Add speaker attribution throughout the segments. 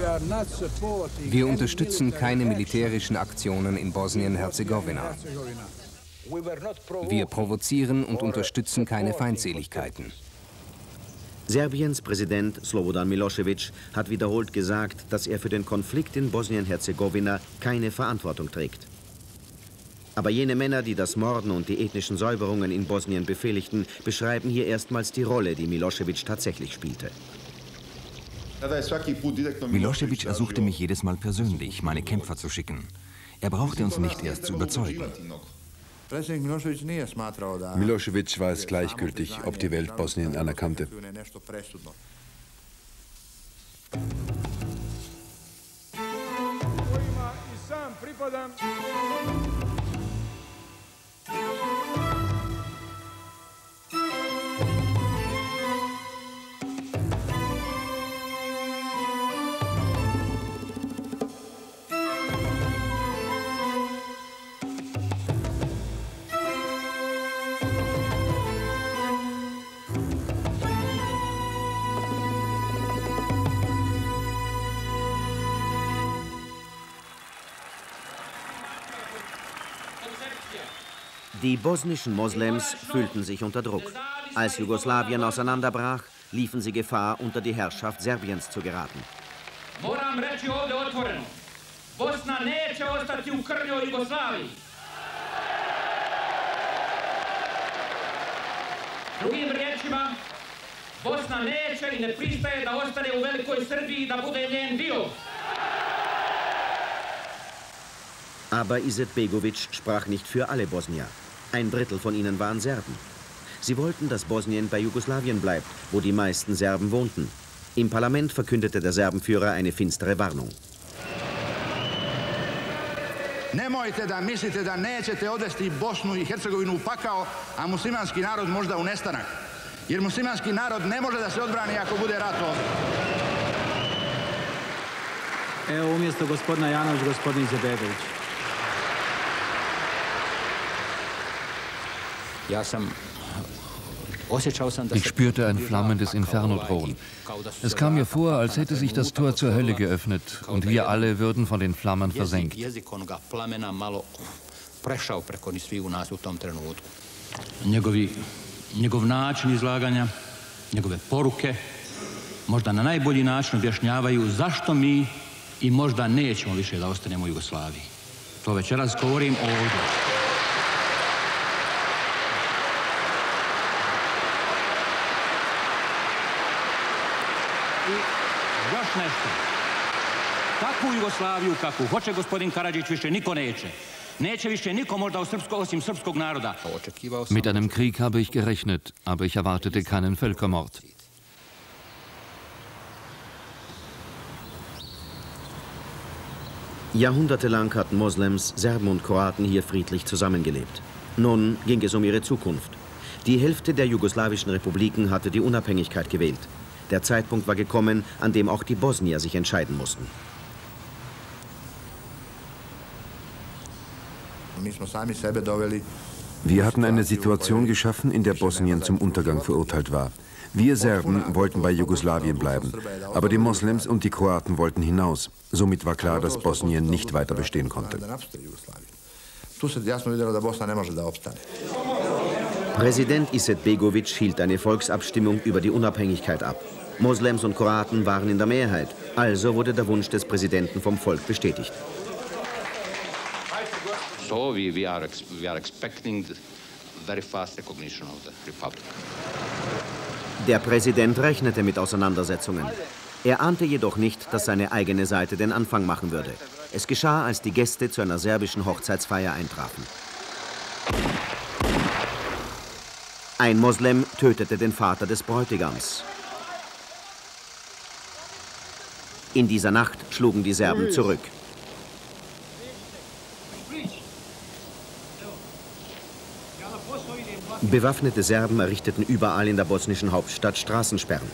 Speaker 1: Wir unterstützen keine militärischen Aktionen in Bosnien-Herzegowina. Wir provozieren und unterstützen keine Feindseligkeiten.
Speaker 2: Serbiens Präsident Slobodan Milošević hat wiederholt gesagt, dass er für den Konflikt in Bosnien-Herzegowina keine Verantwortung trägt. Aber jene Männer, die das Morden und die ethnischen Säuberungen in Bosnien befehligten, beschreiben hier erstmals die Rolle, die Milošević tatsächlich spielte.
Speaker 3: Milošević ersuchte mich jedes Mal persönlich, meine Kämpfer zu schicken. Er brauchte uns nicht erst zu überzeugen.
Speaker 4: Milošević war es gleichgültig, ob die Welt Bosnien anerkannte.
Speaker 2: Die bosnischen Moslems fühlten sich unter Druck. Als Jugoslawien auseinanderbrach, liefen sie Gefahr, unter die Herrschaft Serbiens zu geraten.
Speaker 5: Moram reći ovdje otvoreno, Bosna neće ostati u krnjoj Jugoslaviji. Drugim riječima, Bosna neće i ne pristaje da ostane u velikoj Srbiji i da bude njen dio.
Speaker 2: Aber Izetbegović sprach nicht für alle Bosnier. Ein Drittel von ihnen waren Serben. Sie wollten, dass Bosnien bei Jugoslawien bleibt, wo die meisten Serben wohnten. Im Parlament verkündete der Serbenführer eine finstere Warnung.
Speaker 6: Nemojte da mislite da nećete odvesti Bosnu i Hercegovinu u pakao, a muslimanski narod možda u nestanak. Jer muslimanski narod ne može da se odbrani ako bude rat ovdje.
Speaker 7: Evo umjesto gospodina Janović, gospodin Izetbegović.
Speaker 8: Ich spürte ein flammendes Inferno drohen. Es kam mir vor, als hätte sich das Tor zur Hölle geöffnet und wir alle würden von den Flammen versenkt.
Speaker 7: Njegov način izlaganja, njegove poruke, možda na najbolji način objašnjavaju zašto mi i možda nećemo više da ostanemo u Jugoslaviji. To večeras govorim ovdje. I još nešto. Takvu Jugoslaviju kakvu hoće gospodin Karadžić više niko neće. Neće više niko možda osim srpskog naroda.
Speaker 8: Mit einem Krieg habe ich gerechnet, aber ich erwartete keinen Völkermord.
Speaker 2: Jahrhundertelang hatten Moslems, Serben und Kroaten hier friedlich zusammengelebt. Nun ging es um ihre Zukunft. Die Hälfte der jugoslawischen Republiken hatte die Unabhängigkeit gewählt. Der Zeitpunkt war gekommen, an dem auch die Bosnier sich entscheiden mussten.
Speaker 4: Wir hatten eine Situation geschaffen, in der Bosnien zum Untergang verurteilt war. Wir Serben wollten bei Jugoslawien bleiben, aber die Moslems und die Kroaten wollten hinaus. Somit war klar, dass Bosnien nicht weiter bestehen konnte.
Speaker 2: Präsident Izetbegović hielt eine Volksabstimmung über die Unabhängigkeit ab. Moslems und Kroaten waren in der Mehrheit, also wurde der Wunsch des Präsidenten vom Volk bestätigt.
Speaker 9: So we are expecting very fast recognition of the republic.
Speaker 2: Der Präsident rechnete mit Auseinandersetzungen. Er ahnte jedoch nicht, dass seine eigene Seite den Anfang machen würde. Es geschah, als die Gäste zu einer serbischen Hochzeitsfeier eintrafen. Ein Moslem tötete den Vater des Bräutigams. In dieser Nacht schlugen die Serben zurück. Bewaffnete Serben errichteten überall in der bosnischen Hauptstadt Straßensperren.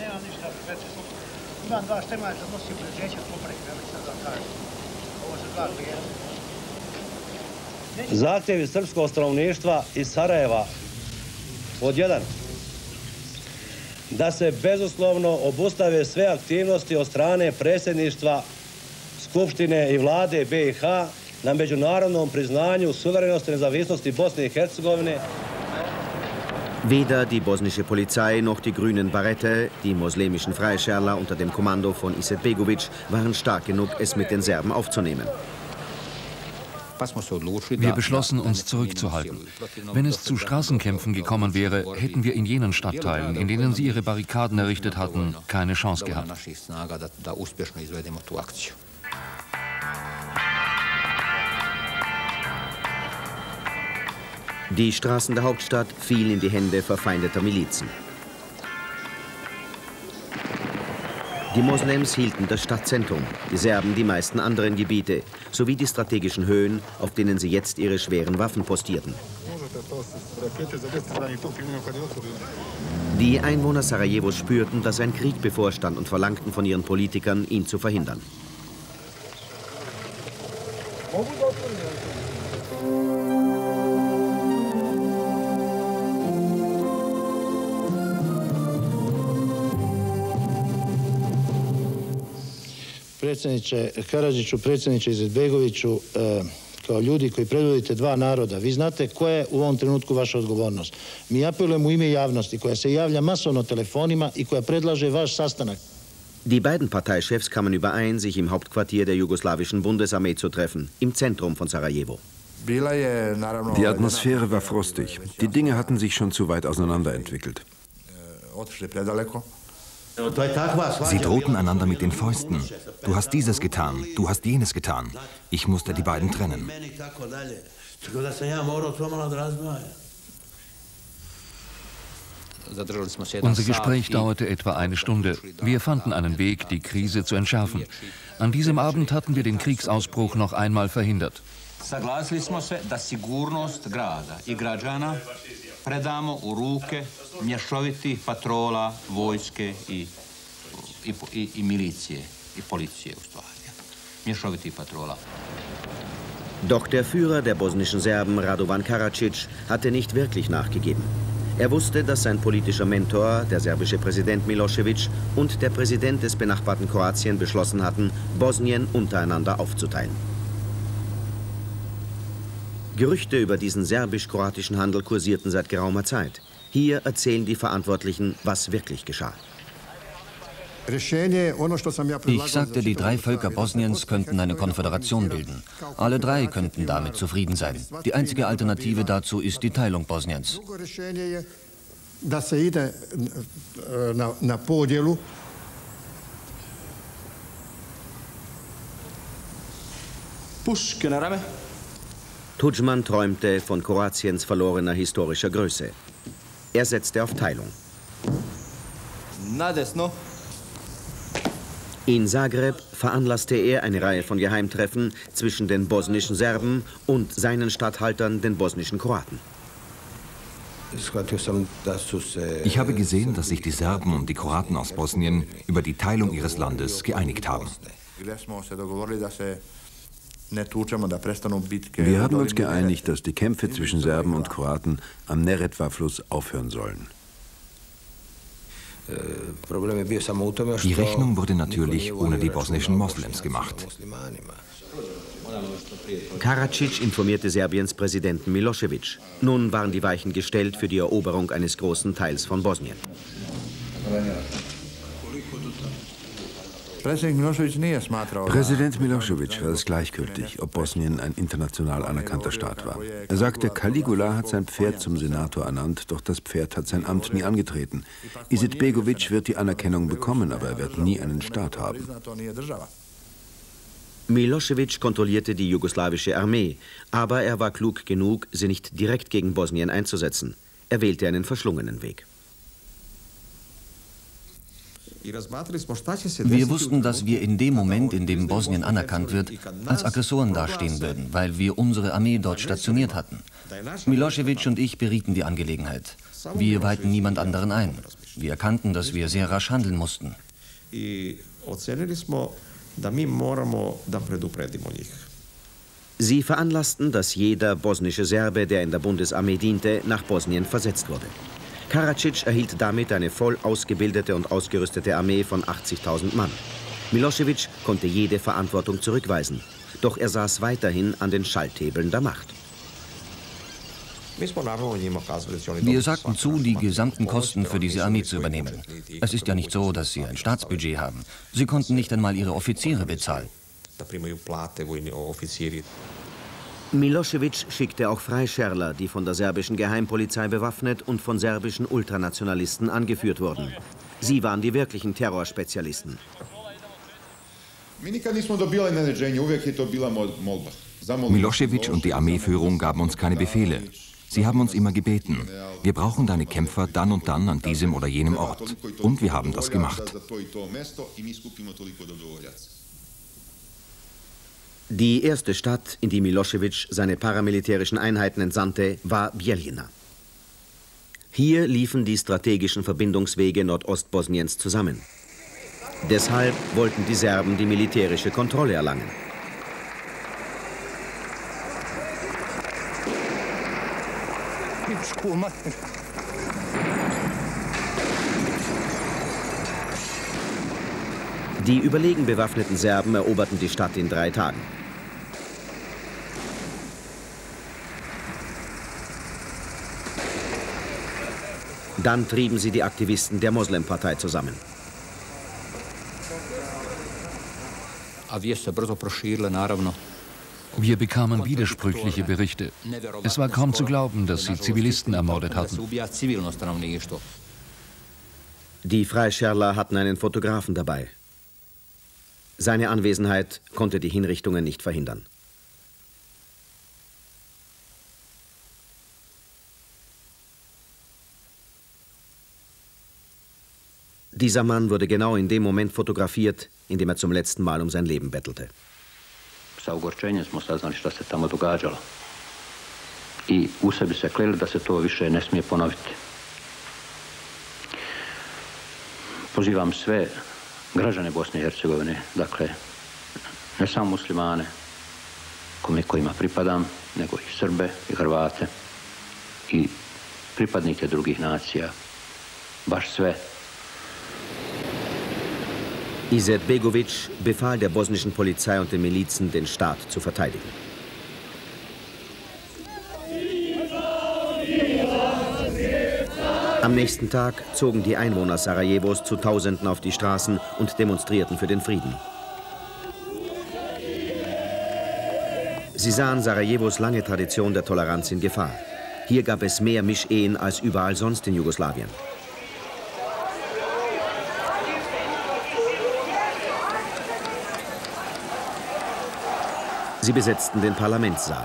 Speaker 10: Zahtjevi srpskog stanovništva iz Sarajeva. Pod 1. da se bezuslovno obustave sve aktivnosti od strane predsjedništva Skupštine i vlade BiH na međunarodnom priznanju suverenosti i nezavisnosti Bosne i Hercegovine.
Speaker 2: Weder die bosnische Polizei noch die grünen Barette, die moslemischen Freischärler unter dem Kommando von Izetbegović, waren stark genug, es mit den Serben aufzunehmen.
Speaker 8: Wir beschlossen, uns zurückzuhalten. Wenn es zu Straßenkämpfen gekommen wäre, hätten wir in jenen Stadtteilen, in denen sie ihre Barrikaden errichtet hatten, keine Chance gehabt.
Speaker 2: Die Straßen der Hauptstadt fielen in die Hände verfeindeter Milizen. Die Moslems hielten das Stadtzentrum, die Serben die meisten anderen Gebiete, sowie die strategischen Höhen, auf denen sie jetzt ihre schweren Waffen postierten. Die Einwohner Sarajevos spürten, dass ein Krieg bevorstand und verlangten von ihren Politikern, ihn zu verhindern.
Speaker 11: Predsjedniče Karadžiću, predsjedniče Izetbegoviću, kao ljudi koji predvodite dva naroda, vi znate koja je u ovom trenutku vaša odgovornost. Mi apelujemo u ime javnosti koja se javlja masovno telefonima i koja predlaže vaš sastanak.
Speaker 2: Die beiden Parteichefs kamen überein, sich im Hauptquartier der jugoslawischen Bundesarmee zu treffen, im Zentrum von Sarajevo.
Speaker 4: Die Atmosphäre war frostig. Die Dinge hatten sich schon zu weit auseinanderentwickelt.
Speaker 3: Sie drohten einander mit den Fäusten. Du hast dieses getan, du hast jenes getan. Ich musste die beiden trennen.
Speaker 8: Unser Gespräch dauerte etwa eine Stunde. Wir fanden einen Weg, die Krise zu entschärfen. An diesem Abend hatten wir den Kriegsausbruch noch einmal verhindert.
Speaker 7: Saglasili smo se da sigurnost grada i građana predamo u ruke mješovitih patrola, vojske i milicije, i policije u stvari. Mješovitih patrola.
Speaker 2: Doch der Führer der bosnischen Serben, Radovan Karadzic, hatte nicht wirklich nachgegeben. Er wusste, dass sein politischer Mentor, der serbische Präsident Milošević, und der Präsident des benachbarten Kroatien beschlossen hatten, Bosnien untereinander aufzuteilen. Gerüchte über diesen serbisch-kroatischen Handel kursierten seit geraumer Zeit. Hier erzählen die Verantwortlichen, was wirklich geschah.
Speaker 12: Ich sagte, die drei Völker Bosniens könnten eine Konföderation bilden. Alle drei könnten damit zufrieden sein. Die einzige Alternative dazu ist die Teilung Bosniens.
Speaker 2: Tudjman träumte von Kroatiens verlorener historischer Größe. Er setzte auf Teilung. In Zagreb veranlasste er eine Reihe von Geheimtreffen zwischen den bosnischen Serben und seinen Statthaltern, den bosnischen Kroaten.
Speaker 3: Ich habe gesehen, dass sich die Serben und die Kroaten aus Bosnien über die Teilung ihres Landes geeinigt haben.
Speaker 4: Wir haben uns geeinigt, dass die Kämpfe zwischen Serben und Kroaten am Neretva-Fluss aufhören sollen.
Speaker 3: Die Rechnung wurde natürlich ohne die bosnischen Moslems gemacht.
Speaker 2: Karadzic informierte Serbiens Präsidenten Milošević. Nun waren die Weichen gestellt für die Eroberung eines großen Teils von Bosnien.
Speaker 4: Präsident Milošević war es gleichgültig, ob Bosnien ein international anerkannter Staat war. Er sagte, Caligula hat sein Pferd zum Senator ernannt, doch das Pferd hat sein Amt nie angetreten. Izetbegović wird die Anerkennung bekommen, aber er wird nie einen Staat haben.
Speaker 2: Milošević kontrollierte die jugoslawische Armee, aber er war klug genug, sie nicht direkt gegen Bosnien einzusetzen. Er wählte einen verschlungenen Weg.
Speaker 12: Wir wussten, dass wir in dem Moment, in dem Bosnien anerkannt wird, als Aggressoren dastehen würden, weil wir unsere Armee dort stationiert hatten. Milošević und ich berieten die Angelegenheit. Wir weihten niemand anderen ein. Wir erkannten, dass wir sehr rasch handeln mussten.
Speaker 2: Sie veranlassten, dass jeder bosnische Serbe, der in der Bundesarmee diente, nach Bosnien versetzt wurde. Karadzic erhielt damit eine voll ausgebildete und ausgerüstete Armee von 80.000 Mann. Milosevic konnte jede Verantwortung zurückweisen. Doch er saß weiterhin an den Schalthebeln der Macht.
Speaker 12: Wir sagten zu, die gesamten Kosten für diese Armee zu übernehmen. Es ist ja nicht so, dass sie ein Staatsbudget haben. Sie konnten nicht einmal ihre Offiziere bezahlen.
Speaker 2: Milosevic schickte auch Freischärler, die von der serbischen Geheimpolizei bewaffnet und von serbischen Ultranationalisten angeführt wurden. Sie waren die wirklichen Terrorspezialisten.
Speaker 3: Milosevic und die Armeeführung gaben uns keine Befehle. Sie haben uns immer gebeten, wir brauchen deine Kämpfer dann und dann an diesem oder jenem Ort. Und wir haben das gemacht.
Speaker 2: Die erste Stadt, in die Milosevic seine paramilitärischen Einheiten entsandte, war Bijeljina. Hier liefen die strategischen Verbindungswege Nordostbosniens zusammen. Deshalb wollten die Serben die militärische Kontrolle erlangen. Die überlegen bewaffneten Serben eroberten die Stadt in 3 Tagen. Dann trieben sie die Aktivisten der Moslempartei zusammen.
Speaker 8: Wir bekamen widersprüchliche Berichte. Es war kaum zu glauben, dass sie Zivilisten ermordet hatten.
Speaker 2: Die Freischärler hatten einen Fotografen dabei. Seine Anwesenheit konnte die Hinrichtungen nicht verhindern. Dieser Mann wurde genau in dem Moment fotografiert, in dem er zum letzten Mal um sein Leben bettelte.
Speaker 9: Sa ogorčenjem smo saznali šta se tamo događalo. I u sebi se kleli da se to više ne smije ponoviti. Pozivam sve građane Bosne i Hercegovine, dakle, ne samo muslimane, kojima pripadam, nego i Srbe i Hrvate i pripadnike drugih nacija, baš sve.
Speaker 2: Izetbegović befahl der bosnischen Polizei und den Milizen, den Staat zu verteidigen. Am nächsten Tag zogen die Einwohner Sarajevos zu Tausenden auf die Straßen und demonstrierten für den Frieden. Sie sahen Sarajevos lange Tradition der Toleranz in Gefahr. Hier gab es mehr Mischehen als überall sonst in Jugoslawien. Sie besetzten den Parlamentssaal.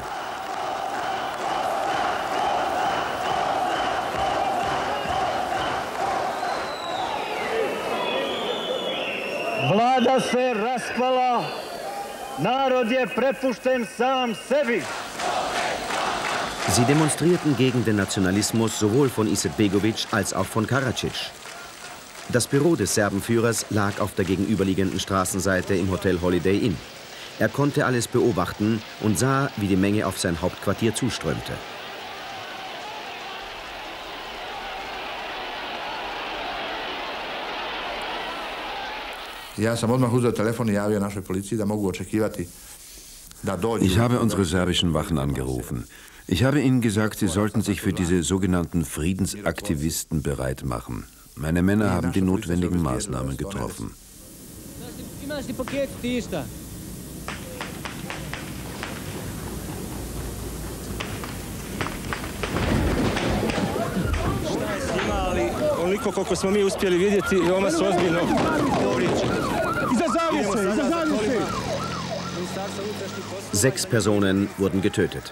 Speaker 13: Vlada se raspala, narod je prepušten sam sebi.
Speaker 2: Sie demonstrierten gegen den Nationalismus sowohl von Izetbegović als auch von Karadzic. Das Büro des Serbenführers lag auf der gegenüberliegenden Straßenseite im Hotel Holiday Inn. Er konnte alles beobachten und sah, wie die Menge auf sein Hauptquartier zuströmte.
Speaker 4: Ich habe unsere serbischen Wachen angerufen. Ich habe ihnen gesagt, sie sollten sich für diese sogenannten Friedensaktivisten bereit machen. Meine Männer haben die notwendigen Maßnahmen getroffen.
Speaker 10: Onoliko koliko smo mi uspjeli vidjeti, veoma su ozbiljno povrijeđeni. Iza zavjese, iza zavjese!
Speaker 2: 6 Personen wurden getötet.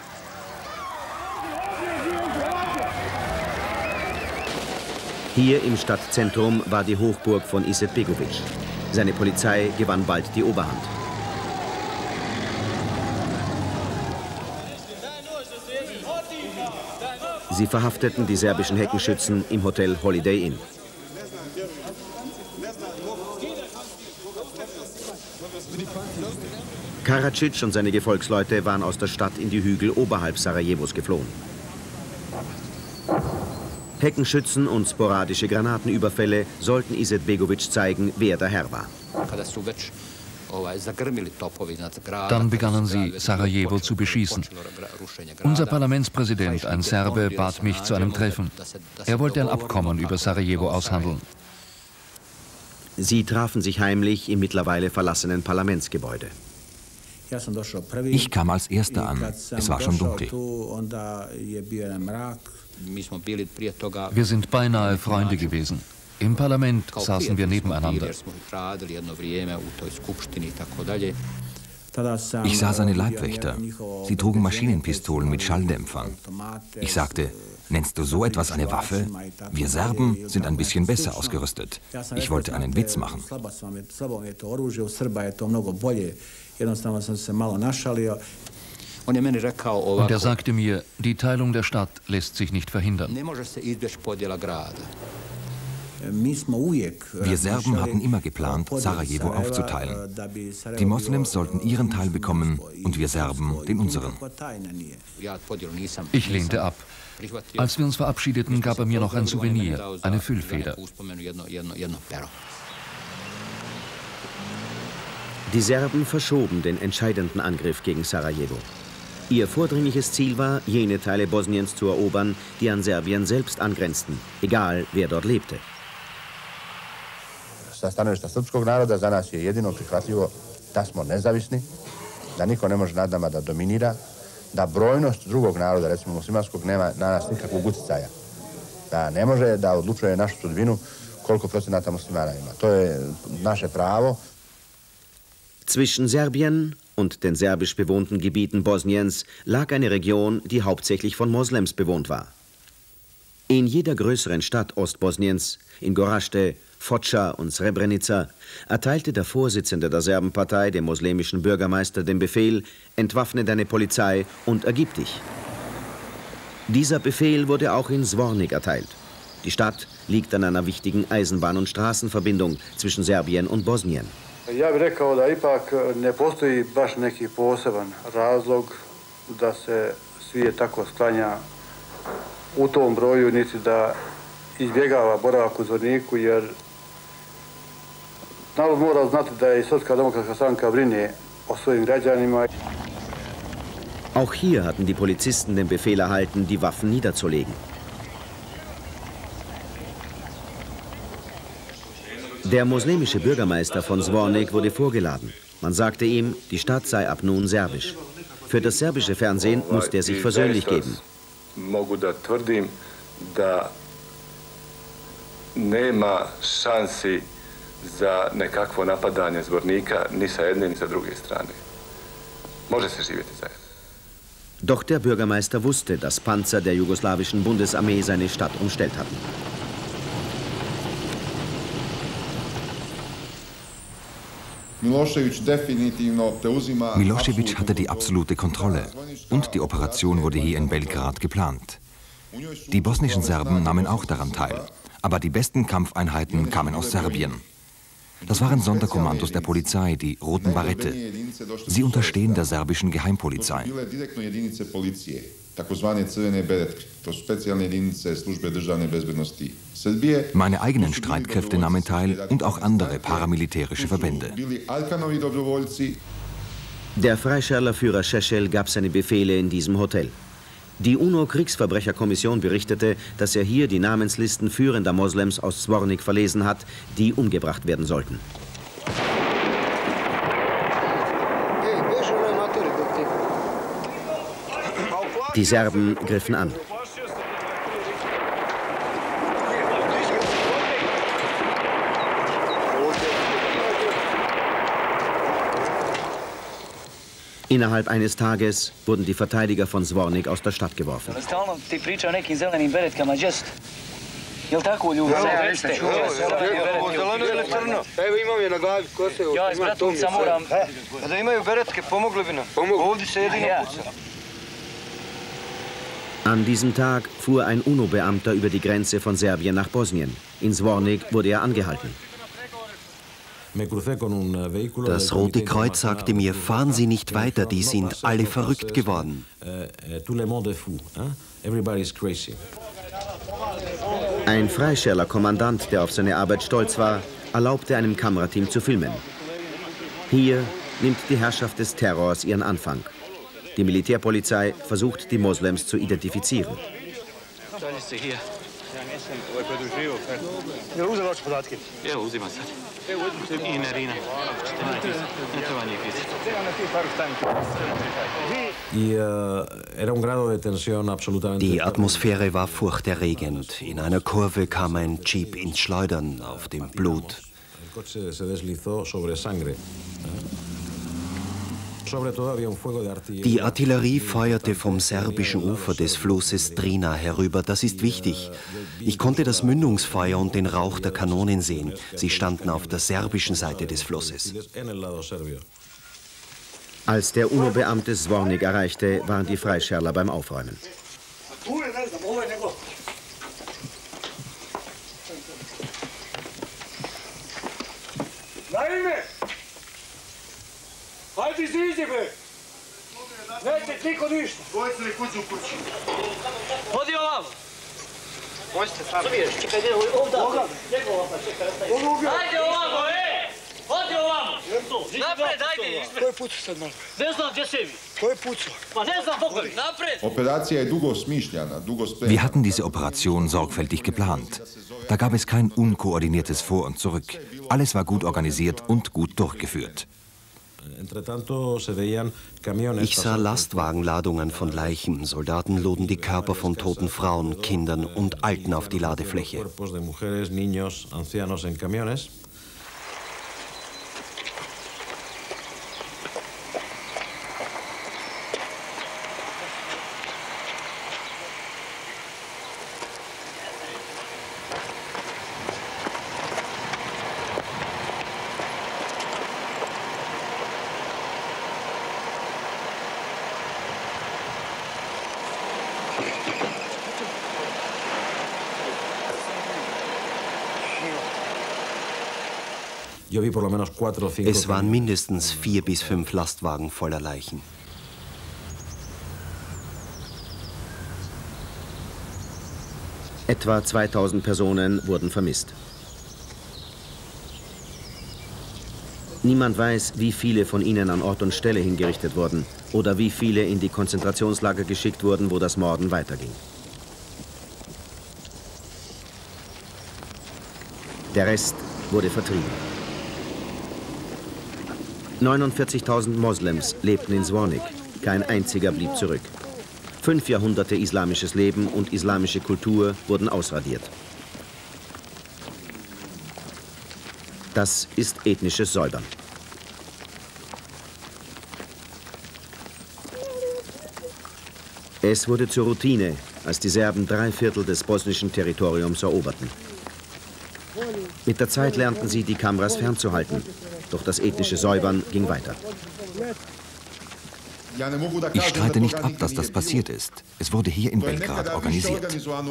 Speaker 2: Hier im Stadtzentrum war die Hochburg von Izetbegović. Seine Polizei gewann bald die Oberhand. Sie verhafteten die serbischen Heckenschützen im Hotel Holiday Inn. Karadzic und seine Gefolgsleute waren aus der Stadt in die Hügel oberhalb Sarajevos geflohen. Heckenschützen und sporadische Granatenüberfälle sollten Izetbegovic zeigen, wer der Herr war.
Speaker 8: Dann begannen sie, Sarajevo zu beschießen. Unser Parlamentspräsident, ein Serbe, bat mich zu einem Treffen. Er wollte ein Abkommen über Sarajevo aushandeln.
Speaker 2: Sie trafen sich heimlich im mittlerweile verlassenen Parlamentsgebäude.
Speaker 3: Ich kam als Erster an. Es war schon dunkel.
Speaker 8: Wir sind beinahe Freunde gewesen. Im Parlament saßen wir nebeneinander.
Speaker 3: Ich sah seine Leibwächter. Sie trugen Maschinenpistolen mit Schalldämpfern. Ich sagte, nennst du so etwas eine Waffe? Wir Serben sind ein bisschen besser ausgerüstet. Ich wollte einen Witz machen.
Speaker 8: Und er sagte mir, die Teilung der Stadt lässt sich nicht verhindern.
Speaker 3: Wir Serben hatten immer geplant, Sarajevo aufzuteilen. Die Moslems sollten ihren Teil bekommen und wir Serben den unseren.
Speaker 8: Ich lehnte ab. Als wir uns verabschiedeten, gab er mir noch ein Souvenir, eine Füllfeder.
Speaker 2: Die Serben verschoben den entscheidenden Angriff gegen Sarajevo. Ihr vordringliches Ziel war, jene Teile Bosniens zu erobern, die an Serbien selbst angrenzten, egal wer dort lebte.
Speaker 6: Sa stanovišta srpskog naroda za nas je jedino prihvatljivo da smo nezavisni, da niko ne može nad nama da dominira, da brojnost drugog naroda, recimo muslimanskog, nema na nas nikakvog uticaja. Da ne može da odlučuje našu sudbinu koliko procenata muslimana ima. To je naše pravo.
Speaker 2: Zwischen Serbien und den serbisch bewohnten Gebieten Bosniens lag eine Region, die hauptsächlich von Moslems bewohnt war. In jeder größeren Stadt Ostbosniens, in Gorazde, Foča und Srebrenica, erteilte der Vorsitzende der Serbenpartei dem muslimischen Bürgermeister den Befehl, entwaffne deine Polizei und ergib dich. Dieser Befehl wurde auch in Zvornik erteilt. Die Stadt liegt an einer wichtigen Eisenbahn- und Straßenverbindung zwischen Serbien und Bosnien.
Speaker 14: Ja bih rekao da ipak ne postoji baš neki poseban razlog da se svijet tako sklanja u tom broju, niti da izbjegava boravak u Zvorniku, jer narod mora znati da je Srpska demokratska stranka brine o svojim građanima.
Speaker 2: Auch hier hatten die Polizisten den Befehl erhalten, die Waffen niederzulegen. Der muslimische Bürgermeister von Zvornik wurde vorgeladen. Man sagte ihm, die Stadt sei ab nun serbisch. Für das serbische Fernsehen musste er sich versöhnlich geben.
Speaker 15: Mogu da tvrdim da nema šansi za nekakvo napadanje Zvornika ni sa jedne ni sa druge strane. Može se živjeti zajedno.
Speaker 2: Doch der Bürgermeister wusste, dass Panzer der jugoslawischen Bundesarmee seine Stadt umstellt hatten.
Speaker 3: Milošević hatte die absolute Kontrolle und die Operation wurde hier in Belgrad geplant. Die bosnischen Serben nahmen auch daran teil, aber die besten Kampfeinheiten kamen aus Serbien. Das waren Sonderkommandos der Polizei, die Roten Barette. Sie unterstehen der serbischen Geheimpolizei. Meine eigenen Streitkräfte nahmen teil und auch andere paramilitärische Verbände.
Speaker 2: Der Freischärlerführer Šešelj gab seine Befehle in diesem Hotel. Die UNO-Kriegsverbrecherkommission berichtete, dass er hier die Namenslisten führender Moslems aus Zvornik verlesen hat, die umgebracht werden sollten. Die Serben griffen an. Innerhalb eines Tages wurden die Verteidiger von Zvornik aus der Stadt geworfen. An diesem Tag fuhr ein UNO-Beamter über die Grenze von Serbien nach Bosnien. In Zvornik wurde er angehalten.
Speaker 16: Das Rote Kreuz sagte mir, fahren Sie nicht weiter, die sind alle verrückt geworden.
Speaker 2: Ein Freischärler Kommandant, der auf seine Arbeit stolz war, erlaubte einem Kamerateam zu filmen. Hier nimmt die Herrschaft des Terrors ihren Anfang. Die Militärpolizei versucht, die Moslems zu identifizieren.
Speaker 16: Die Atmosphäre war furchterregend. In einer Kurve kam ein Jeep ins Schleudern auf dem Blut. Die Artillerie feuerte vom serbischen Ufer des Flusses Drina herüber. Das ist wichtig. Ich konnte das Mündungsfeuer und den Rauch der Kanonen sehen. Sie standen auf der serbischen Seite des Flusses.
Speaker 2: Als der UNO-Beamte Zvornik erreichte, waren die Freischärler beim Aufräumen.
Speaker 13: Hajde iz izjebe! Neće niko ništa! Dvojice li kuću u kući? Hodi ovamo! Možete sami. Čekaj, ovdje. Hajde ovamo, Hodi ovamo! Napred, hajde! Ko je pucao sad malo? Ne znam gdje se vi. Ko je pucao? Pa ne znam, pokoj! Napred!
Speaker 6: Operacija je dugo smišljana, dugo spremna.
Speaker 3: Wir hatten diese Operation sorgfältig geplant. Da gab es kein unkoordiniertes Vor und Zurück. Alles war gut organisiert und gut durchgeführt.
Speaker 16: Ich sah Lastwagenladungen von Leichen. Soldaten luden die Körper von toten Frauen, Kindern und Alten auf die Ladefläche. Es waren mindestens 4 bis 5 Lastwagen voller Leichen.
Speaker 2: Etwa 2000 Personen wurden vermisst. Niemand weiß, wie viele von ihnen an Ort und Stelle hingerichtet wurden oder wie viele in die Konzentrationslager geschickt wurden, wo das Morden weiterging. Der Rest wurde vertrieben. 49.000 Moslems lebten in Zvornik. Kein einziger blieb zurück. 5 Jahrhunderte islamisches Leben und islamische Kultur wurden ausradiert. Das ist ethnisches Säubern. Es wurde zur Routine, als die Serben 3/4 des bosnischen Territoriums eroberten. Mit der Zeit lernten sie, die Kameras fernzuhalten. Doch das ethnische Säubern ging weiter.
Speaker 3: Ich streite nicht ab, dass das passiert ist. Es wurde hier in Belgrad organisiert.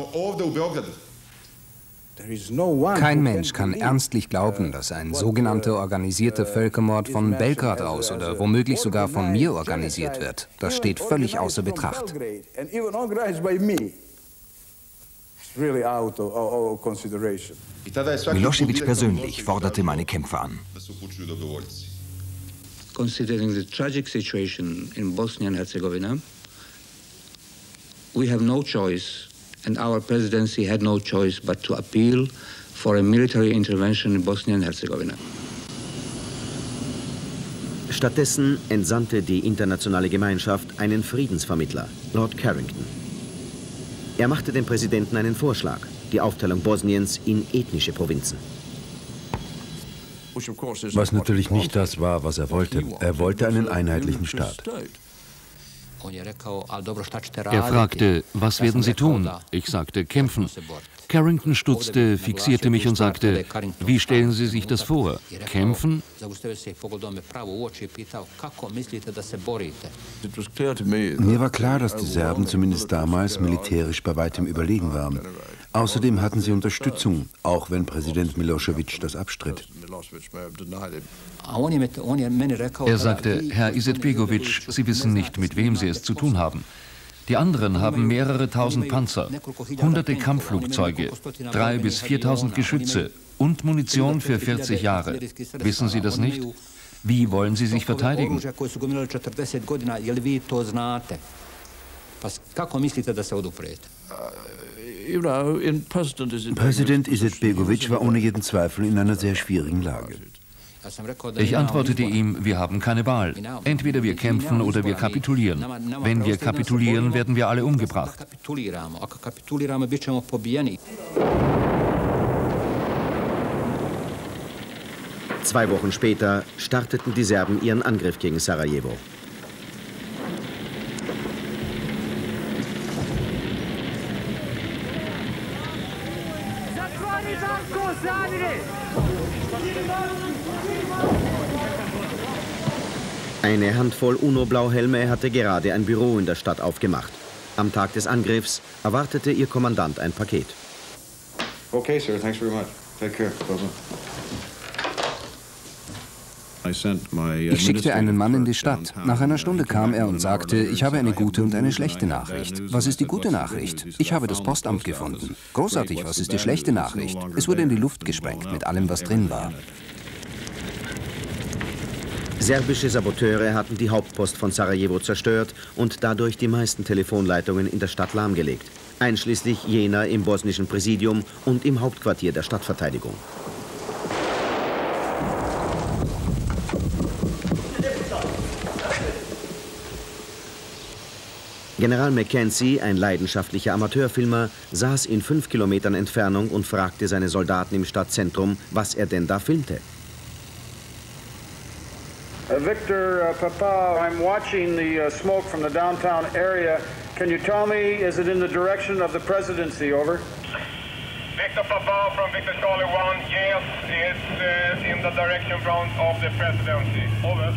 Speaker 1: Kein Mensch kann ernstlich glauben, dass ein sogenannter organisierter Völkermord von Belgrad aus oder womöglich sogar von mir organisiert wird. Das steht völlig außer Betracht.
Speaker 3: Milošević persönlich forderte meine Kämpfe an.
Speaker 17: Considering the tragic situation in Bosnia and Herzegovina, we have no choice, and our presidency had no choice but to appeal for a military intervention in Bosnia and Herzegovina.
Speaker 2: Stattdessen entsandte die internationale Gemeinschaft einen Friedensvermittler, Lord Carrington. Er machte dem Präsidenten einen Vorschlag, die Aufteilung Bosniens in ethnische Provinzen.
Speaker 4: Was natürlich nicht das war, was er wollte. Er wollte einen einheitlichen Staat.
Speaker 8: Er fragte, was werden Sie tun? Ich sagte, kämpfen. Carrington stutzte, fixierte mich und sagte, wie stellen Sie sich das vor? Kämpfen?
Speaker 4: Mir war klar, dass die Serben zumindest damals militärisch bei weitem überlegen waren. Außerdem hatten sie Unterstützung, auch wenn Präsident Milošević das abstritt.
Speaker 8: Er sagte, Herr Izetbegović, Sie wissen nicht, mit wem Sie es zu tun haben. Die anderen haben mehrere tausend Panzer, hunderte Kampfflugzeuge, 3.000 bis 4.000 Geschütze und Munition für 40 Jahre. Wissen Sie das nicht? Wie wollen sie sich verteidigen?
Speaker 4: Präsident Izetbegovic war ohne jeden Zweifel in einer sehr schwierigen Lage.
Speaker 8: Ich antwortete ihm, wir haben keine Wahl. Entweder wir kämpfen oder wir kapitulieren. Wenn wir kapitulieren, werden wir alle umgebracht.
Speaker 2: 2 Wochen später starteten die Serben ihren Angriff gegen Sarajevo. Eine Handvoll UNO-Blauhelme hatte gerade ein Büro in der Stadt aufgemacht. Am Tag des Angriffs erwartete ihr Kommandant ein Paket.
Speaker 18: Okay, sir. Thanks very much. Take care.
Speaker 1: Ich schickte einen Mann in die Stadt. Nach einer Stunde kam er und sagte, ich habe eine gute und eine schlechte Nachricht. Was ist die gute Nachricht? Ich habe das Postamt gefunden. Großartig, was ist die schlechte Nachricht? Es wurde in die Luft gesprengt mit allem, was drin war.
Speaker 2: Serbische Saboteure hatten die Hauptpost von Sarajevo zerstört und dadurch die meisten Telefonleitungen in der Stadt lahmgelegt, einschließlich jener im bosnischen Präsidium und im Hauptquartier der Stadtverteidigung. General Mackenzie, ein leidenschaftlicher Amateurfilmer, saß in 5 Kilometern Entfernung und fragte seine Soldaten im Stadtzentrum, was er denn da filmte.
Speaker 14: Victor Papa, I'm watching the smoke from the downtown area. Can you tell me, is it in the direction of the presidency? Over.
Speaker 19: Victor Papa from Victor Charlie 1. Yes, it's in the direction of the presidency. Over.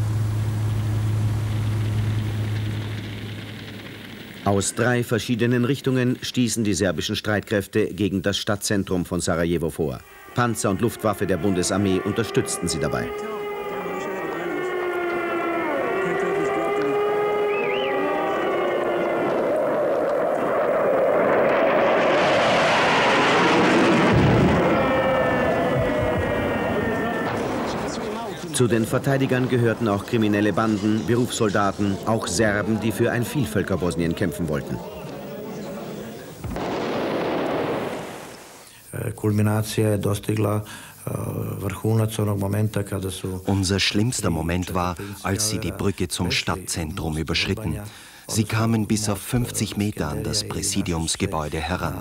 Speaker 2: Aus 3 verschiedenen Richtungen stießen die serbischen Streitkräfte gegen das Stadtzentrum von Sarajevo vor. Panzer und Luftwaffe der Bundesarmee unterstützten sie dabei. Zu den Verteidigern gehörten auch kriminelle Banden, Berufssoldaten, auch Serben, die für ein Vielvölker-Bosnien kämpfen wollten.
Speaker 16: Unser schlimmster Moment war, als sie die Brücke zum Stadtzentrum überschritten. Sie kamen bis auf 50 Meter an das Präsidiumsgebäude heran.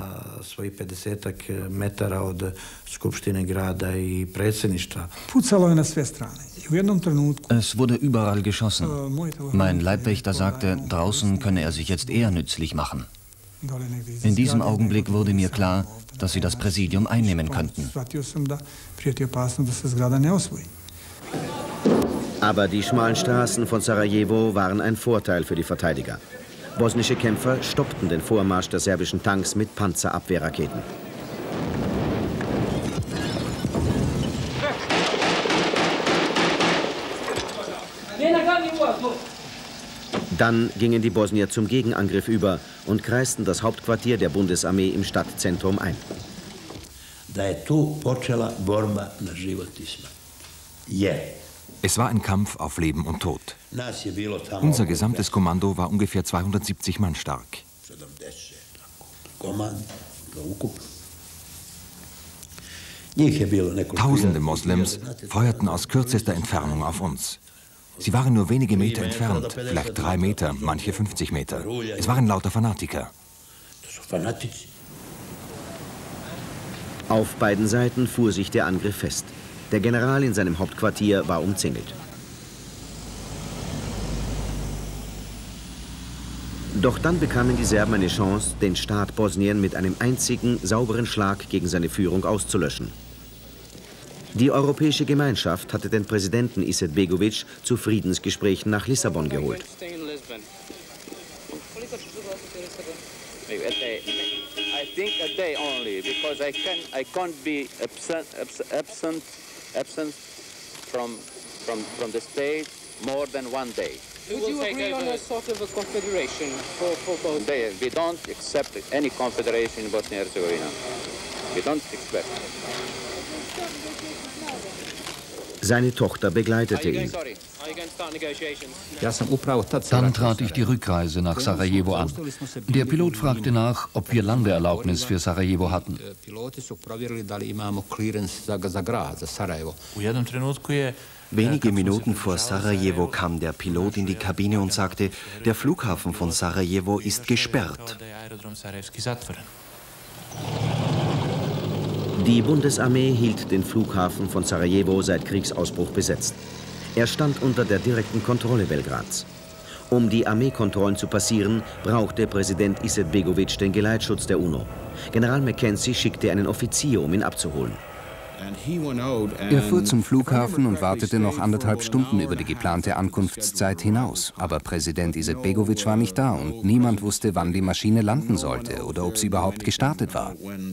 Speaker 12: Es wurde überall geschossen. Mein Leibwächter sagte, draußen könne er sich jetzt eher nützlich machen. In diesem Augenblick wurde mir klar, dass sie das Präsidium einnehmen könnten.
Speaker 2: Aber die schmalen Straßen von Sarajevo waren ein Vorteil für die Verteidiger. Bosnische Kämpfer stoppten den Vormarsch der serbischen Tanks mit Panzerabwehrraketen. Dann gingen die Bosnier zum Gegenangriff über und kreisten das Hauptquartier der Bundesarmee im Stadtzentrum ein.
Speaker 3: Es war ein Kampf auf Leben und Tod. Unser gesamtes Kommando war ungefähr 270 Mann stark. Tausende Moslems feuerten aus kürzester Entfernung auf uns. Sie waren nur wenige Meter entfernt, vielleicht 3 Meter, manche 50 Meter. Es waren lauter Fanatiker.
Speaker 2: Auf beiden Seiten fuhr sich der Angriff fest. Der General in seinem Hauptquartier war umzingelt. Doch dann bekamen die Serben eine Chance, den Staat Bosnien mit einem einzigen, sauberen Schlag gegen seine Führung auszulöschen. Die Europäische Gemeinschaft hatte den Präsidenten Izetbegovic zu Friedensgesprächen nach Lissabon geholt.
Speaker 20: I think a day only, because I can't be absent from the state more than 1 day. Would you agree on a sort of a confederation for both? We don't accept any confederation in Bosnia-Herzegovina. We don't expect.
Speaker 2: Seine Tochter begleitete ihn.
Speaker 8: Dann trat ich die Rückreise nach Sarajevo an. Der Pilot fragte nach, ob wir Landeerlaubnis für Sarajevo hatten.
Speaker 16: Wenige Minuten vor Sarajevo kam der Pilot in die Kabine und sagte, der Flughafen von Sarajevo ist gesperrt.
Speaker 2: Die Bundesarmee hielt den Flughafen von Sarajevo seit Kriegsausbruch besetzt. Er stand unter der direkten Kontrolle Belgrads. Um die Armeekontrollen zu passieren, brauchte Präsident Izetbegović den Geleitschutz der UNO. General Mackenzie schickte einen Offizier, um ihn abzuholen.
Speaker 1: Er fuhr zum Flughafen und wartete noch 1,5 Stunden über die geplante Ankunftszeit hinaus. Aber Präsident Izetbegović war nicht da und niemand wusste, wann die Maschine landen sollte oder ob sie überhaupt gestartet war.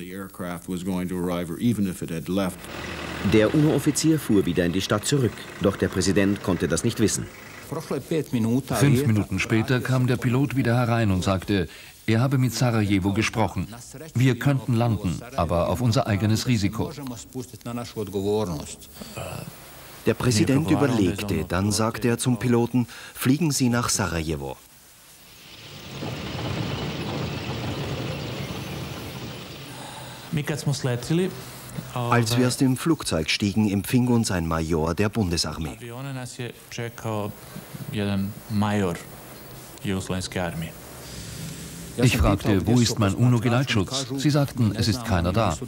Speaker 2: Der UNO-Offizier fuhr wieder in die Stadt zurück, doch der Präsident konnte das nicht wissen.
Speaker 8: 5 Minuten später kam der Pilot wieder herein und sagte, er habe mit Sarajevo gesprochen. Wir könnten landen, aber auf unser eigenes Risiko.
Speaker 16: Der Präsident überlegte, dann sagte er zum Piloten, fliegen Sie nach Sarajevo. Als wir aus dem Flugzeug stiegen, empfing uns ein Major der Bundesarmee.
Speaker 8: Ich fragte, wo ist mein UNO-Geleitschutz? Sie sagten, es ist keiner da.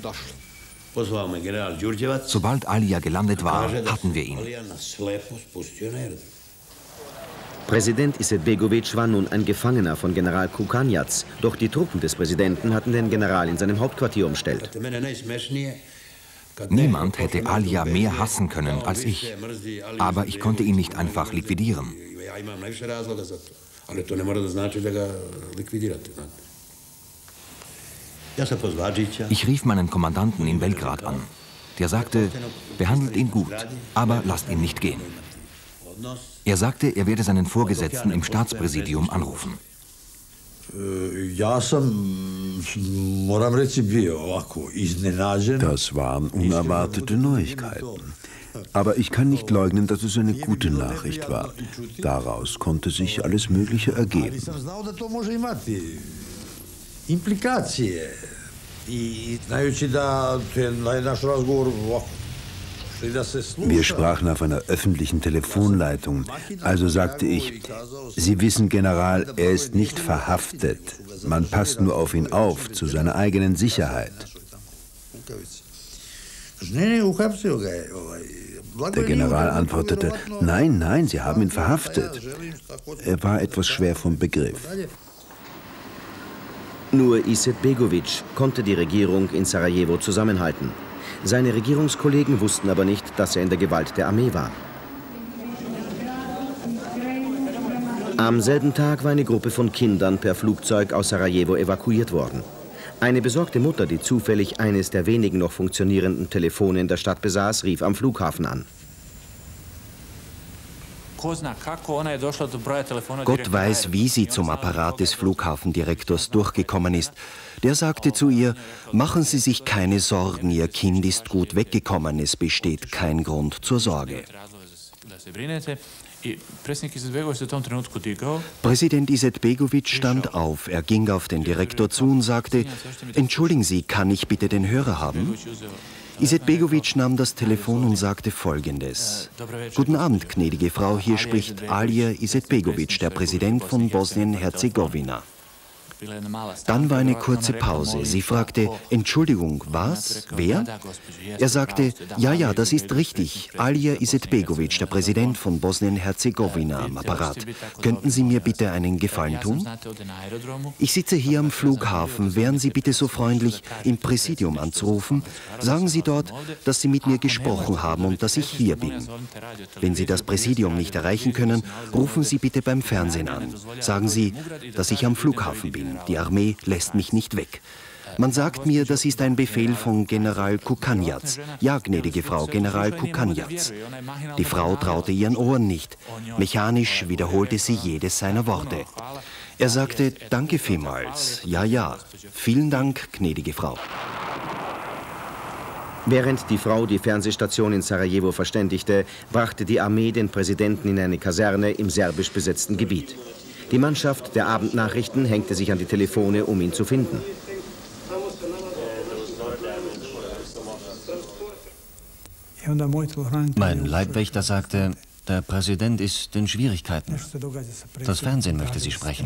Speaker 3: Sobald Alija gelandet war, hatten wir ihn.
Speaker 2: Präsident Izetbegović war nun ein Gefangener von General Kukanjac, doch die Truppen des Präsidenten hatten den General in seinem Hauptquartier umstellt.
Speaker 3: Niemand hätte Alija mehr hassen können als ich, aber ich konnte ihn nicht einfach liquidieren. Ich rief meinen Kommandanten in Belgrad an. Der sagte, behandelt ihn gut, aber lasst ihn nicht gehen. Er sagte, er werde seinen Vorgesetzten im Staatspräsidium anrufen.
Speaker 4: Das waren unerwartete Neuigkeiten. Aber ich kann nicht leugnen, dass es eine gute Nachricht war. Daraus konnte sich alles Mögliche ergeben. Wir sprachen auf einer öffentlichen Telefonleitung. Also sagte ich, Sie wissen, General, er ist nicht verhaftet. Man passt nur auf ihn auf, zu seiner eigenen Sicherheit. Der General antwortete, nein, nein, Sie haben ihn verhaftet. Er war etwas schwer vom Begriff.
Speaker 2: Nur Izetbegović konnte die Regierung in Sarajevo zusammenhalten. Seine Regierungskollegen wussten aber nicht, dass er in der Gewalt der Armee war. Am selben Tag war eine Gruppe von Kindern per Flugzeug aus Sarajevo evakuiert worden. Eine besorgte Mutter, die zufällig eines der wenigen noch funktionierenden Telefone in der Stadt besaß, rief am Flughafen an.
Speaker 16: Gott weiß, wie sie zum Apparat des Flughafendirektors durchgekommen ist. Der sagte zu ihr, machen Sie sich keine Sorgen, Ihr Kind ist gut weggekommen, es besteht kein Grund zur Sorge. Präsident Izetbegović stand auf, er ging auf den Direktor zu und sagte, entschuldigen Sie, kann ich bitte den Hörer haben? Izetbegović nahm das Telefon und sagte Folgendes. Guten Abend, gnädige Frau, hier spricht Alija Izetbegović, der Präsident von Bosnien-Herzegowina. Dann war eine kurze Pause. Sie fragte, Entschuldigung, was? Wer? Er sagte, ja, das ist richtig. Alija Izetbegović, der Präsident von Bosnien-Herzegowina am Apparat. Könnten Sie mir bitte einen Gefallen tun? Ich sitze hier am Flughafen. Wären Sie bitte so freundlich, im Präsidium anzurufen? Sagen Sie dort, dass Sie mit mir gesprochen haben und dass ich hier bin. Wenn Sie das Präsidium nicht erreichen können, rufen Sie bitte beim Fernsehen an. Sagen Sie, dass ich am Flughafen bin. Die Armee lässt mich nicht weg. Man sagt mir, das ist ein Befehl von General Kukanjac. Ja, gnädige Frau, General Kukanjac. Die Frau traute ihren Ohren nicht. Mechanisch wiederholte sie jedes seiner Worte. Er sagte, danke vielmals. Ja, ja. Vielen Dank, gnädige Frau.
Speaker 2: Während die Frau die Fernsehstation in Sarajevo verständigte, brachte die Armee den Präsidenten in eine Kaserne im serbisch besetzten Gebiet. Die Mannschaft der Abendnachrichten hängte sich an die Telefone, um ihn zu finden.
Speaker 12: Mein Leibwächter sagte, der Präsident ist in Schwierigkeiten. Das Fernsehen möchte Sie sprechen.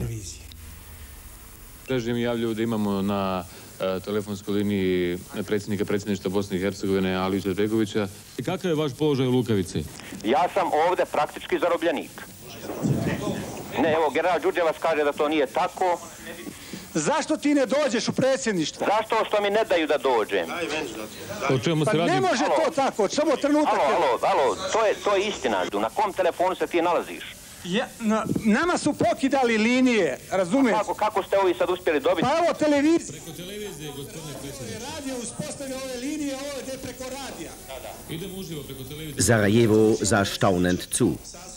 Speaker 21: telefonskoj liniji predsjednika predsjedništva Bosne i Hercegovine Aliju Izetbegovića. Kakav je vaš položaj u Lukavici?
Speaker 22: Ja sam ovdje praktički zarobljenik. Ne, evo, general Đurđevac kaže da to nije tako.
Speaker 13: Zašto ti ne dođeš u predsjedništvo?
Speaker 22: Zašto što mi ne daju da dođem?
Speaker 21: O čemu se radi?
Speaker 13: Pa ne može to tako, samo trenutak.
Speaker 22: Alo, to je istina. Na kom telefonu se ti nalaziš?
Speaker 13: Nama su pokidali linije, razumiješ?
Speaker 22: Kako ste ovi sad uspjeli dobiti?
Speaker 13: Pa evo televizija.
Speaker 21: Preko televizije, gospodine predsjedniče.
Speaker 13: Radio uspostavlja ove linije, ovo je preko radija.
Speaker 21: Idemo uživo preko televizije.
Speaker 2: Sarajevo sah staunend zu.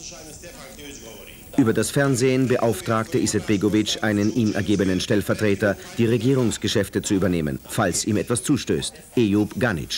Speaker 2: Über das Fernsehen beauftragte Izetbegović einen ihm ergebenen Stellvertreter, die Regierungsgeschäfte zu übernehmen, falls ihm etwas zustößt, Ejub Ganić.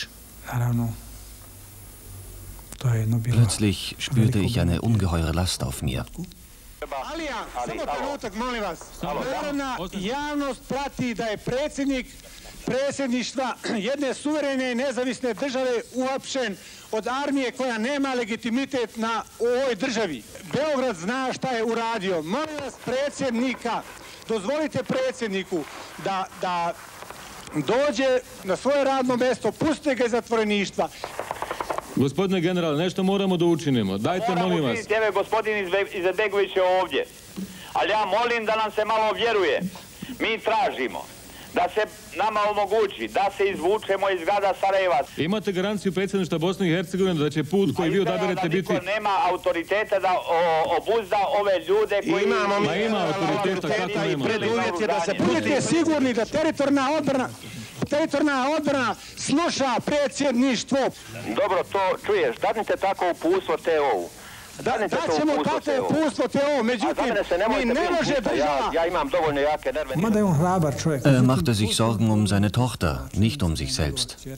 Speaker 12: Plötzlich spürte ich eine ungeheure Last auf mir.
Speaker 13: Alija, samo trenutak, molim vas. Narodna javnost prati da je predsjedništva jedne suverene i nezavisne države uhapšen od armije koja nema legitimitet u ovoj državi. Beograd zna šta je uradio. Molim vas predsjednika, dozvolite predsjedniku da dođe na svoje radno mjesto, pustite ga iz zatvoreništva.
Speaker 21: Gospodine general, nešto moramo da učinimo. Dajte, molim vas.
Speaker 22: Evo, gospodin Izetbegović je ovdje. Ali ja molim da nam se malo vjeruje. Mi tražimo da se nama omogući da se izvučemo iz grada Sarajeva.
Speaker 21: Imate garanciju predsjedništva Bosne i Hercegovine da će put koji vi odaberete biti...
Speaker 22: Niko nema autoriteta da obuzda ove ljude koji...
Speaker 21: Ima autoriteta, kako nema?
Speaker 13: Preduvjet je da se budete sigurni da teritorijalna odbrana sluša predsjedništvo.
Speaker 22: Dobro, to čuješ. Dadnite tako uputstvo TO-u.
Speaker 13: Daćemo tako uputstvo TO-u, međutim, mi ne može država...
Speaker 22: Ja imam dovoljno jake nerve.
Speaker 13: Mada je on hrabar čovjek.
Speaker 12: Er machte sich Sorgen um seine Tochter, nicht um sich selbst.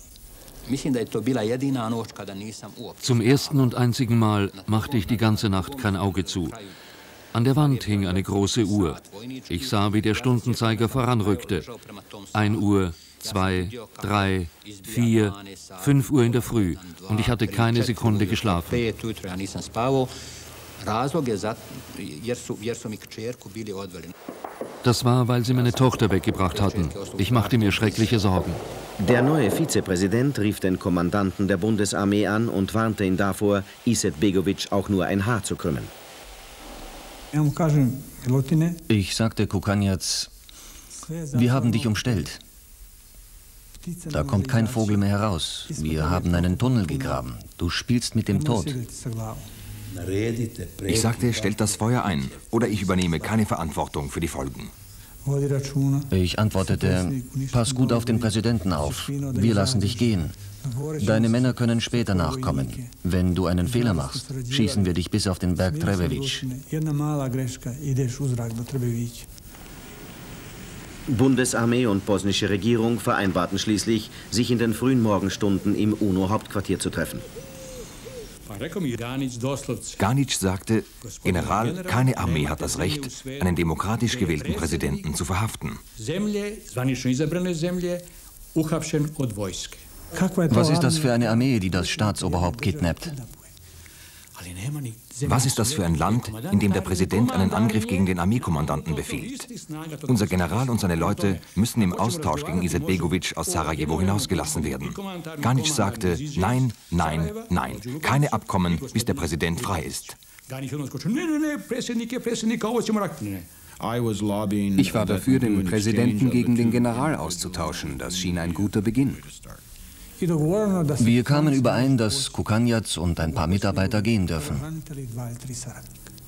Speaker 8: Zum ersten und einzigen Mal machte ich die ganze Nacht kein Auge zu. An der Wand hing eine große Uhr. Ich sah, wie der Stundenzeiger voranrückte. 1 Uhr, 2, 3, 4, 5 Uhr in der Früh. Und ich hatte keine Sekunde geschlafen. Das war, weil sie meine Tochter weggebracht hatten. Ich machte mir schreckliche Sorgen.
Speaker 2: Der neue Vizepräsident rief den Kommandanten der Bundesarmee an und warnte ihn davor, Izetbegović auch nur ein Haar zu krümmen.
Speaker 12: Ich sagte Kukanjac, wir haben dich umstellt. Da kommt kein Vogel mehr heraus. Wir haben einen Tunnel gegraben. Du spielst mit dem Tod.
Speaker 3: Ich sagte, stellt das Feuer ein oder ich übernehme keine Verantwortung für die Folgen.
Speaker 12: Ich antwortete, pass gut auf den Präsidenten auf. Wir lassen dich gehen. Deine Männer können später nachkommen. Wenn du einen Fehler machst, schießen wir dich bis auf den Berg Trebević.
Speaker 2: Bundesarmee und bosnische Regierung vereinbarten schließlich, sich in den frühen Morgenstunden im UNO-Hauptquartier zu treffen.
Speaker 3: Ganić sagte, General, keine Armee hat das Recht, einen demokratisch gewählten Präsidenten zu verhaften.
Speaker 12: Was ist das für eine Armee, die das Staatsoberhaupt kidnappt?
Speaker 3: Was ist das für ein Land, in dem der Präsident einen Angriff gegen den Armeekommandanten befiehlt? Unser General und seine Leute müssen im Austausch gegen Izetbegović aus Sarajevo hinausgelassen werden. Ganić sagte, nein, nein, nein, keine Abkommen, bis der Präsident frei ist.
Speaker 1: Ich war dafür, den Präsidenten gegen den General auszutauschen. Das schien ein guter Beginn.
Speaker 12: Wir kamen überein, dass Kukanjac und ein paar Mitarbeiter gehen dürfen.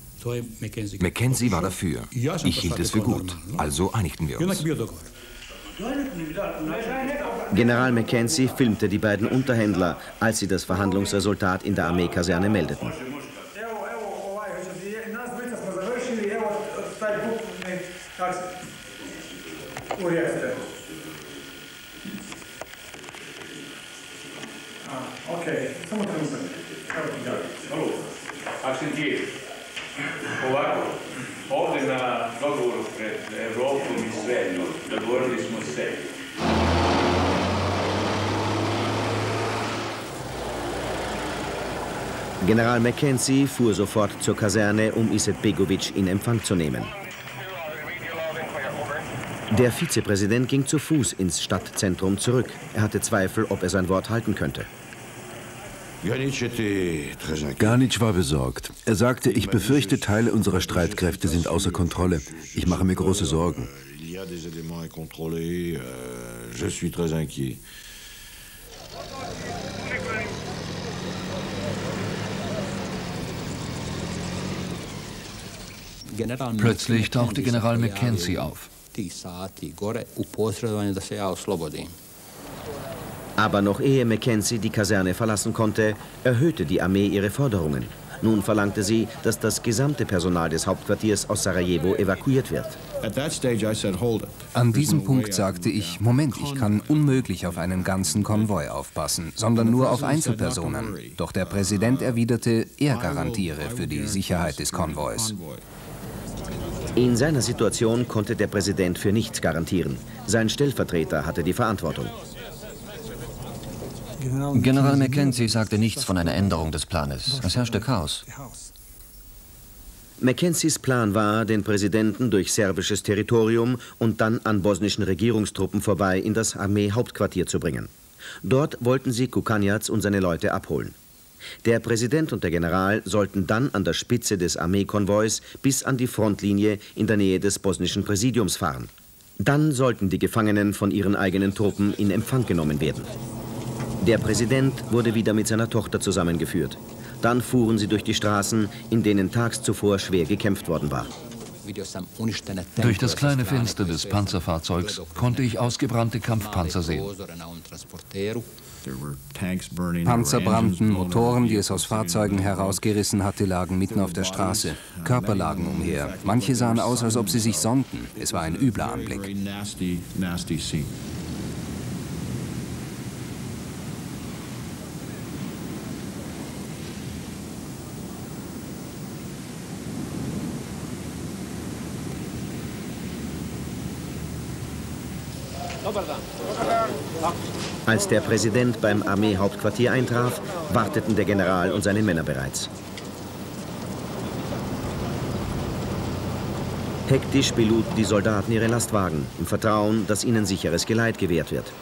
Speaker 3: Mackenzie war dafür. Ich hielt es für gut. Also einigten wir uns.
Speaker 2: General Mackenzie filmte die beiden Unterhändler, als sie das Verhandlungsresultat in der Armeekaserne meldeten.
Speaker 5: Okay, samo trenutak. Akcentier. Ovako, ovdje na dogovoru pred Evropom i svetom dogovorili smo se.
Speaker 2: General Mackenzie fuhr sofort zur Kaserne, um Izetbegovic in Empfang zu nehmen. Der Vizepräsident ging zu Fuß ins Stadtzentrum zurück. Er hatte Zweifel, ob er sein Wort halten könnte.
Speaker 4: Ganic war besorgt. Er sagte, ich befürchte, Teile unserer Streitkräfte sind außer Kontrolle. Ich mache mir große Sorgen.
Speaker 8: Plötzlich tauchte General Mackenzie auf.
Speaker 2: Aber noch ehe Mackenzie die Kaserne verlassen konnte, erhöhte die Armee ihre Forderungen. Nun verlangte sie, dass das gesamte Personal des Hauptquartiers aus Sarajevo evakuiert wird.
Speaker 1: An diesem Punkt sagte ich, Moment, ich kann unmöglich auf einen ganzen Konvoi aufpassen, sondern nur auf Einzelpersonen. Doch der Präsident erwiderte, er garantiere für die Sicherheit des Konvois.
Speaker 2: In seiner Situation konnte der Präsident für nichts garantieren. Sein Stellvertreter hatte die Verantwortung.
Speaker 12: General Mackenzie sagte nichts von einer Änderung des Planes. Es herrschte Chaos.
Speaker 2: Mackenzies Plan war, den Präsidenten durch serbisches Territorium und dann an bosnischen Regierungstruppen vorbei in das Armeehauptquartier zu bringen. Dort wollten sie Kukanjac und seine Leute abholen. Der Präsident und der General sollten dann an der Spitze des Armeekonvois bis an die Frontlinie in der Nähe des bosnischen Präsidiums fahren. Dann sollten die Gefangenen von ihren eigenen Truppen in Empfang genommen werden. Der Präsident wurde wieder mit seiner Tochter zusammengeführt. Dann fuhren sie durch die Straßen, in denen tags zuvor schwer gekämpft worden war.
Speaker 8: Durch das kleine Fenster des Panzerfahrzeugs konnte ich ausgebrannte Kampfpanzer sehen.
Speaker 1: Panzer brannten, Motoren, die es aus Fahrzeugen herausgerissen hatte, lagen mitten auf der Straße. Körper lagen umher. Manche sahen aus, als ob sie sich sonnten. Es war ein übler Anblick.
Speaker 2: Als der Präsident beim Armeehauptquartier eintraf, warteten der General und seine Männer bereits. Hektisch beluden die Soldaten ihre Lastwagen, im Vertrauen, dass ihnen sicheres Geleit gewährt wird.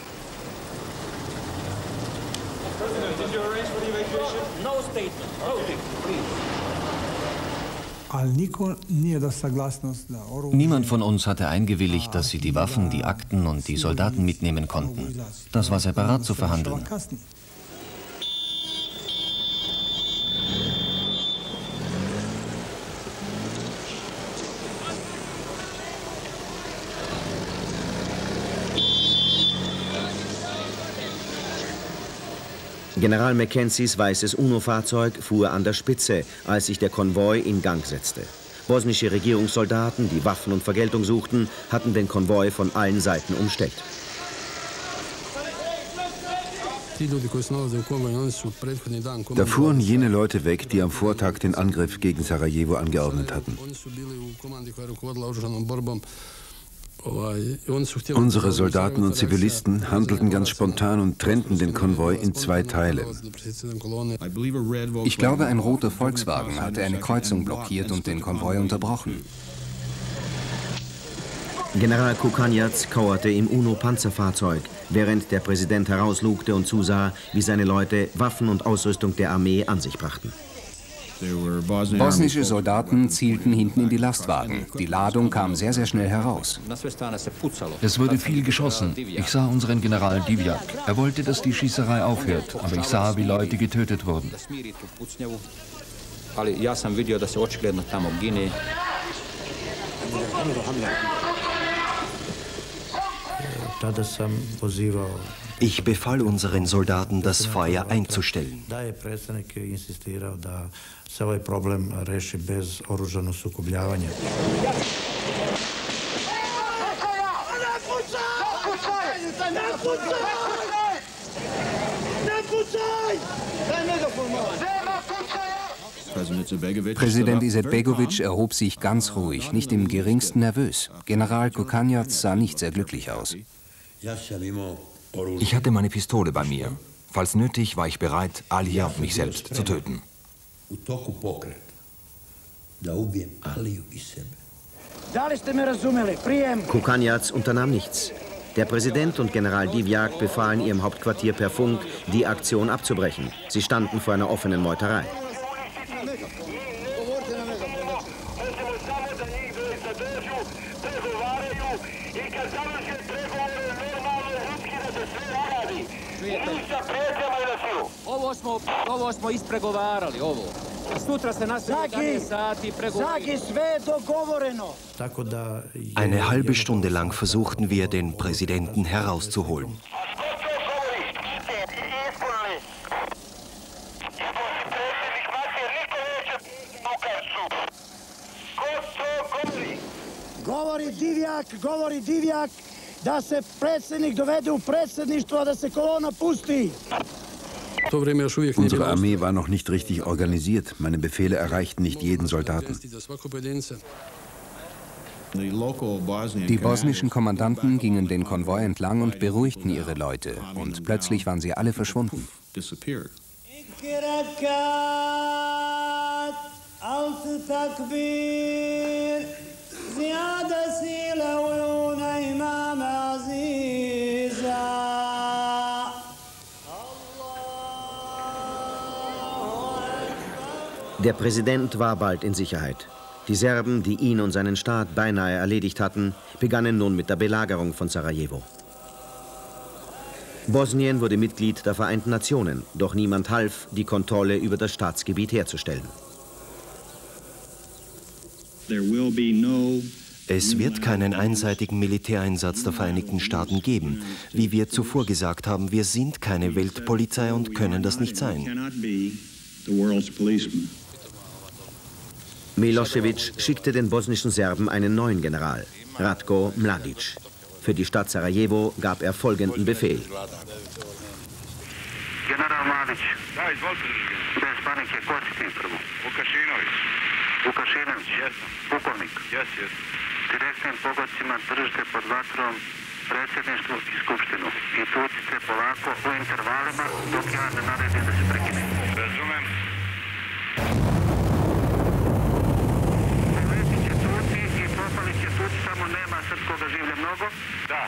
Speaker 12: Niemand von uns hatte eingewilligt, dass sie die Waffen, die Akten und die Soldaten mitnehmen konnten. Das war separat zu verhandeln.
Speaker 2: General Mackenzies weißes UNO-Fahrzeug fuhr an der Spitze, als sich der Konvoi in Gang setzte. Bosnische Regierungssoldaten, die Waffen und Vergeltung suchten, hatten den Konvoi von allen Seiten umstellt.
Speaker 4: Da fuhren jene Leute weg, die am Vortag den Angriff gegen Sarajevo angeordnet hatten. Unsere Soldaten und Zivilisten handelten ganz spontan und trennten den Konvoi in zwei Teile.
Speaker 1: Ich glaube, ein roter Volkswagen hatte eine Kreuzung blockiert und den Konvoi unterbrochen.
Speaker 2: General Kukanjac kauerte im UNO-Panzerfahrzeug, während der Präsident herauslugte und zusah, wie seine Leute Waffen und Ausrüstung der Armee an sich brachten.
Speaker 1: Bosnische Soldaten zielten hinten in die Lastwagen. Die Ladung kam sehr, sehr schnell heraus.
Speaker 8: Es wurde viel geschossen. Ich sah unseren General Divjak. Er wollte, dass die Schießerei aufhört, aber ich sah, wie Leute getötet wurden.
Speaker 16: Ich befahl unseren Soldaten, das Feuer einzustellen.
Speaker 1: Präsident Izetbegovic erhob sich ganz ruhig, nicht im geringsten nervös. General Kukanjac sah nicht sehr glücklich aus.
Speaker 3: Ich hatte meine Pistole bei mir. Falls nötig, war ich bereit, Alia und mich selbst zu töten.
Speaker 2: Kukanjac unternahm nichts. Der Präsident und General Divjak befahlen ihrem Hauptquartier per Funk, die Aktion abzubrechen. Sie standen vor einer offenen Meuterei.
Speaker 16: Eine halbe Stunde lang versuchten wir, den Präsidenten herauszuholen.
Speaker 7: Govori Divjak, da se predsjednik dovede u predsjedništvo, da se kolona pusti.
Speaker 4: Unsere Armee war noch nicht richtig organisiert. Meine Befehle erreichten nicht jeden Soldaten.
Speaker 1: Die bosnischen Kommandanten gingen den Konvoi entlang und beruhigten ihre Leute. Und plötzlich waren sie alle verschwunden.
Speaker 2: Der Präsident war bald in Sicherheit. Die Serben, die ihn und seinen Staat beinahe erledigt hatten, begannen nun mit der Belagerung von Sarajevo. Bosnien wurde Mitglied der Vereinten Nationen, doch niemand half, die Kontrolle über das Staatsgebiet herzustellen.
Speaker 16: Es wird keinen einseitigen Militäreinsatz der Vereinigten Staaten geben. Wie wir zuvor gesagt haben, wir sind keine Weltpolizei und können das nicht sein.
Speaker 2: Milosevic schickte den bosnischen Serben einen neuen General, Ratko Mladic. Für die Stadt Sarajevo gab er folgenden Befehl.
Speaker 22: General Mladic, bez panike, ko si ti prvo? Vukašinović. Vukašinović, pukovnik. Direktnim pogodcima držite pod vatrom predsjedništvo i skupštinu. I tucite polako u intervalima dok ja ne naredim da se prekine. Razumem. Samo nema srpskoga življa mnogo? Da.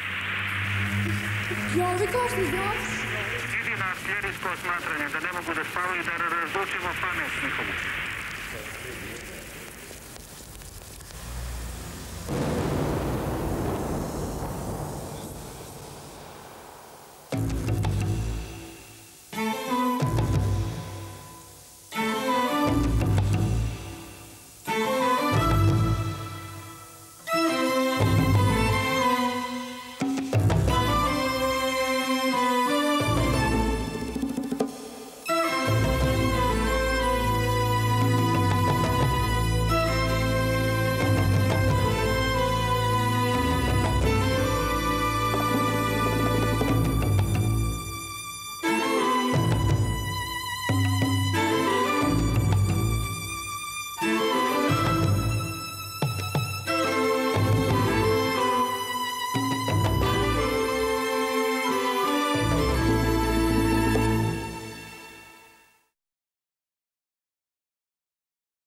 Speaker 22: Idi na artiljerijsko osmatranje, da ne mogu da spavaju i da razdučimo pamet njihovu.